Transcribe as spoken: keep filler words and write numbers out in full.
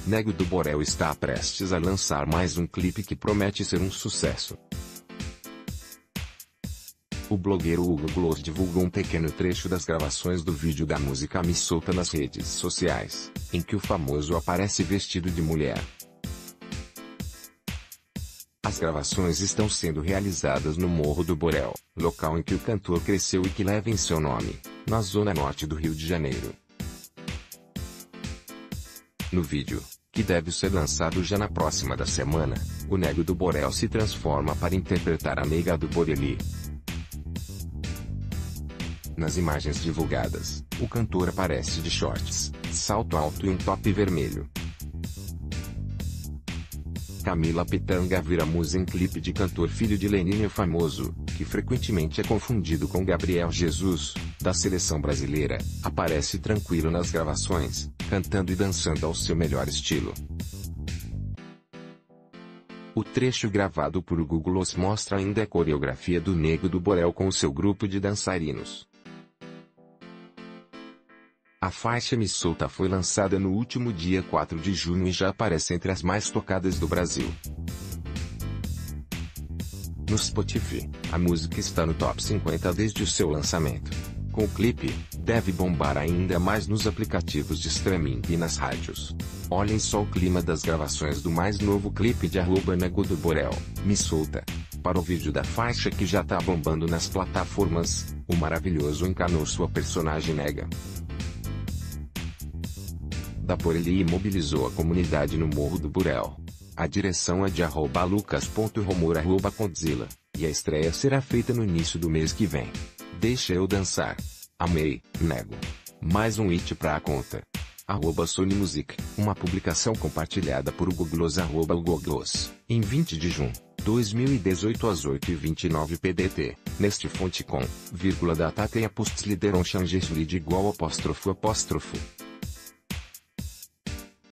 Nego do Borel está prestes a lançar mais um clipe que promete ser um sucesso. O blogueiro Hugo Gloss divulgou um pequeno trecho das gravações do vídeo da música Me Solta nas redes sociais, em que o famoso aparece vestido de mulher. As gravações estão sendo realizadas no Morro do Borel, local em que o cantor cresceu e que leva em seu nome, na zona norte do Rio de Janeiro. No vídeo, que deve ser lançado já na próxima da semana, o Nego do Borel se transforma para interpretar a Nega do Boreli. Nas imagens divulgadas, o cantor aparece de shorts, salto alto e um top vermelho. Camila Pitanga vira musa em clipe de cantor filho de Leninho famoso, que frequentemente é confundido com Gabriel Jesus, da seleção brasileira, aparece tranquilo nas gravações, cantando e dançando ao seu melhor estilo. O trecho gravado por Hugo Gloss mostra ainda a coreografia do Nego do Borel com o seu grupo de dançarinos. A faixa Me Solta foi lançada no último dia quatro de junho e já aparece entre as mais tocadas do Brasil. No Spotify, a música está no top cinquenta desde o seu lançamento. Com o clipe, deve bombar ainda mais nos aplicativos de streaming e nas rádios. Olhem só o clima das gravações do mais novo clipe de arroba Nego do Borel, Me Solta. Para o vídeo da faixa que já tá bombando nas plataformas, o maravilhoso encarnou sua personagem Nega da Boreli e mobilizou a comunidade no Morro do Borel. A direção é de arroba lucas.romor arroba condzilla, e a estreia será feita no início do mês que vem. Deixa eu dançar. Amei, Nego. Mais um hit pra conta. Arroba Sony Music, uma publicação compartilhada por Hugo Gloss arroba Hugo Gloss, em vinte de junho de dois mil e dezoito às oito e vinte e nove P D T, neste fonte com, vírgula data e apostolideron changer de igual apóstrofo apóstrofo.